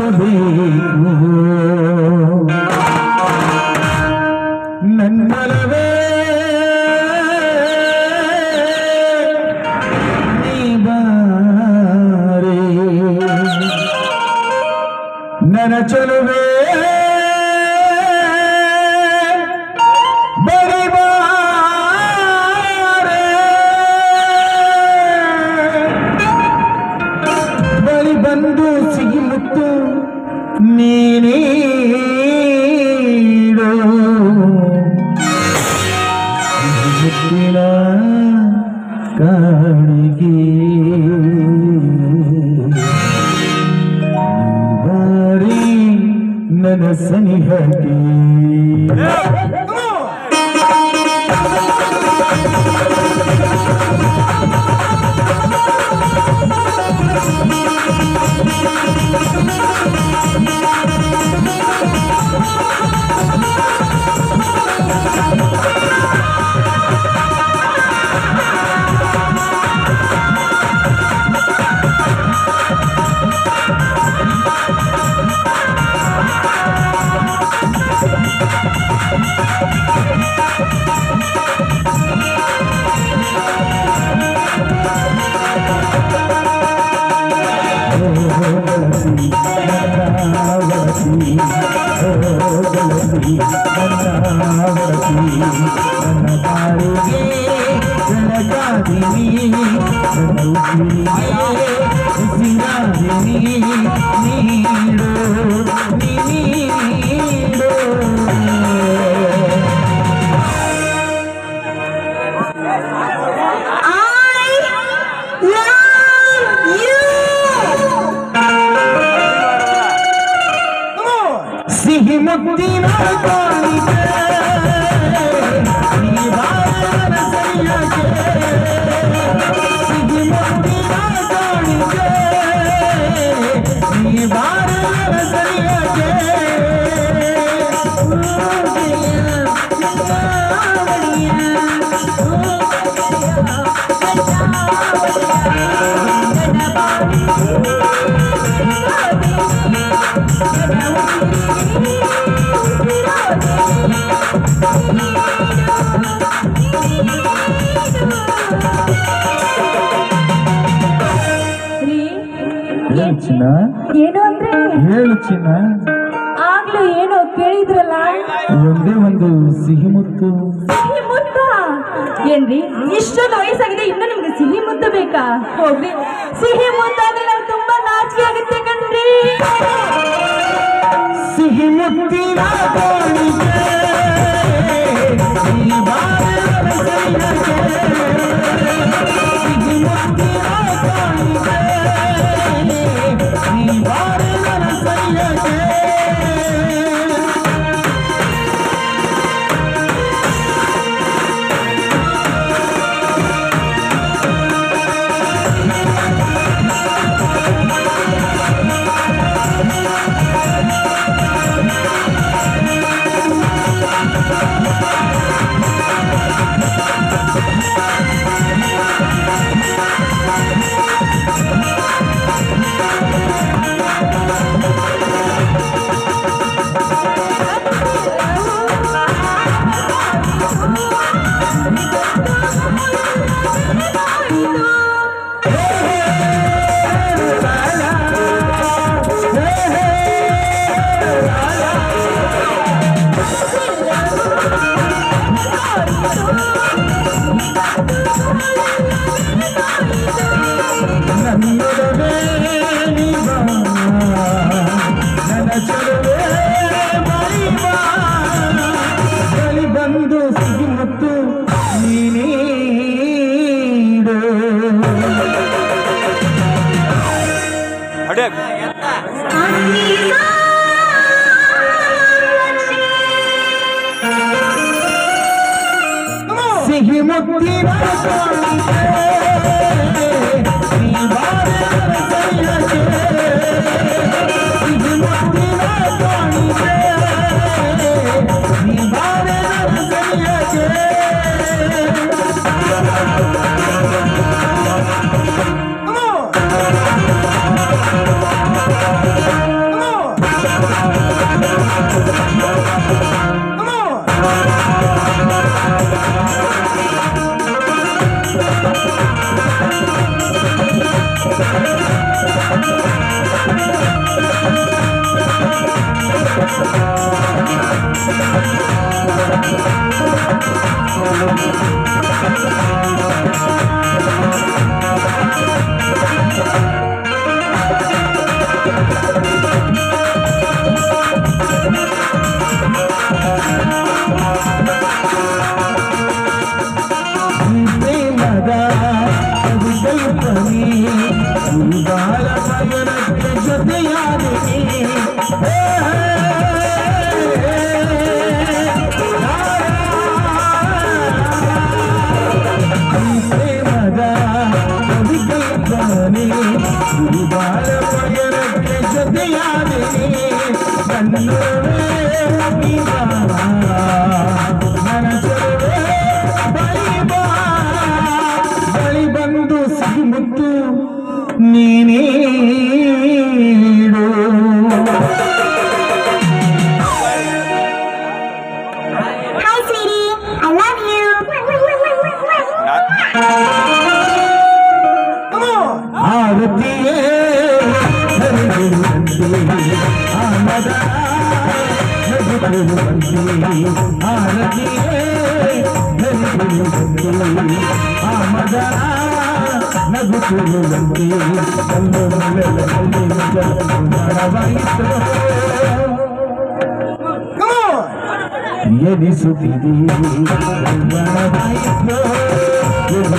ಬರಬೇಕು ನನ್ನಲವೇ ನೀ ಬಾರೆ ನನ್ನ ಚಲುವೆ ಬಂದು ಸಿಗಿ ಮುತ್ತು ನೀನೀಡು ಮುತ್ತಿನ ಕಾಣಿಗೆ ಬಾರಿ ನನ್ನ ಸನಿಹಕ್ಕೆ ಸಿಹಿ ಮುತ್ತಿನ ಕಾಣಿಕೆ ನೀ ಬಾರನ ಸರಿಯಾಕೆ ಸಿಹಿ ಮುತ್ತಿನ ಕಾಣಿಕೆ ನೀ ಬಾರನ ಸರಿಯಾಕೆ ಚಿನ್ನ ಏನು ಅಂದ್ರೆ ಹೇಳು ಚಿನ್ನ ಆಗ್ಲೂ ಏನೋ ಕೇಳಿದ್ರಲ್ಲ ಒಂದೇ ಒಂದು ಸಿಹಿ ಮುತ್ತು ಸಿಹಿ ಮುತ್ತ ಏನ್ರಿ ಇಷ್ಟೊಂದು ವಯಸ್ಸಾಗಿದೆ ಇನ್ನು ನಿಮ್ಗೆ ಸಿಹಿ ಮುತ್ತು ಬೇಕಾ ಹೋಗ್ರಿ ಸಿಹಿ ಮುತ್ತ ಅಂದ್ರೆ ನಂಗೆ ತುಂಬಾ ನಾಚಿಕೆ ಆಗುತ್ತೆ ಕಣ್ರಿ ಸಿಹಿ ಮುತ್ತಿನ ಕಾಣಿಕೆ ನೀ ಬಾರನ ಸರಿಯಾಕೆ ಸಿಹಿ ಮುತ್ತಿನ ಕಾಣಿಕೆ ನೀ ಬಾರನ ಸರಿಯಾಕೆ ಬಂದು ಸಿಗಿ ಮುತ್ತು ನೀನೀಡು ಸಿಹಿ ಮುತ್ತಿನ ಕಾಣಿಕೆ ನೀ ಬಾರನ ಸರಿಯಾಕೆ ಸಿಹಿ ಮುತ್ತಿನ ಕಾಣಿಕೆ ನೀ ಬಾರನ ಸರಿಯಾಕೆ Come on! ಬಂದು ಸಿಗುತ್ತು ನೀನೇ Hi, sweetie. I love you. ಆರತಿಯೇ ಆಮದ ಆರತಿಯೇ ಆಮದ ನಗುತ್ತಿರುವಂತೆ ಕಲ್ಲು ಮಾಡಬಾಯಿತು ಎನಿಸುತ್ತಿದೆ ಮಾಡಬಾಯಿತು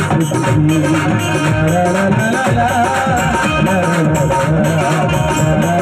ಎನಿಸುತ್ತಿದೆ